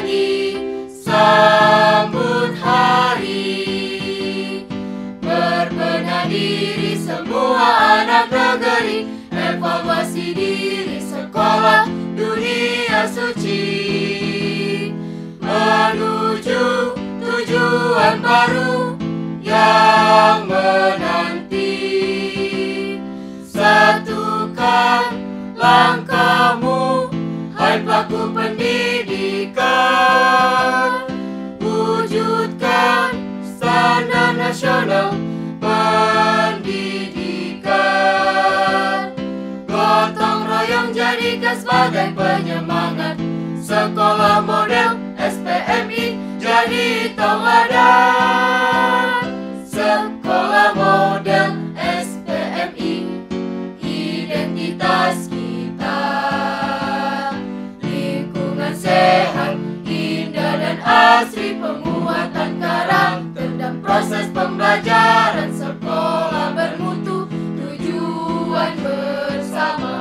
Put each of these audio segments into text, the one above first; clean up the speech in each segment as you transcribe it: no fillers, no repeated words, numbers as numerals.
bernyanyi sambut hari. Berbenah diri semua anak negeri, evaluasi diri sekolah dunia suci, menuju tujuan baru yang menanti. Satukan langkahmu, hai pelaku pendidikan, wujudkan standar nasional pendidikan. Gotong royong jadikan sebagai penyemangat, sekolah model SPMI jadi tauladan. Sekolah model SPMI, identitas kita. Lingkungan sehat, indah dan asri, penguatan karakter dan proses pembelajaran, sekolah bermutu, tujuan bersama.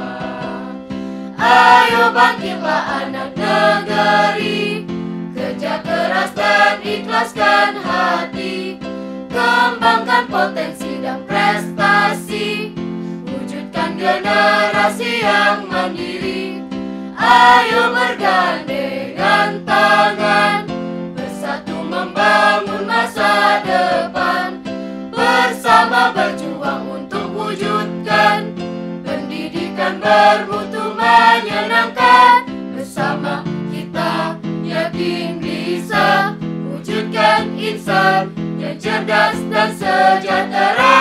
Ayo bangkitlah anak negeri, kerja keras dan ikhlaskan hati, kembangkan potensi dan prestasi, wujudkan generasi yang mandiri. Ayo bergandengan tangan, bersatu membangun masa depan, bersama berjuang untuk wujudkan pendidikan bermutu menyenangkan. Bersama kita yakin bisa wujudkan insan yang cerdas dan sejahtera.